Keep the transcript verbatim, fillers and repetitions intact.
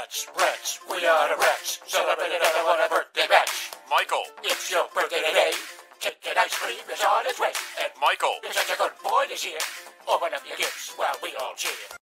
Rats, rats, we are the rats. Celebrating everyone a birthday batch. Michael. It's your birthday today. Chicken ice cream is on its way. And Michael. you're such a good boy this year. Open up your gifts while we all cheer.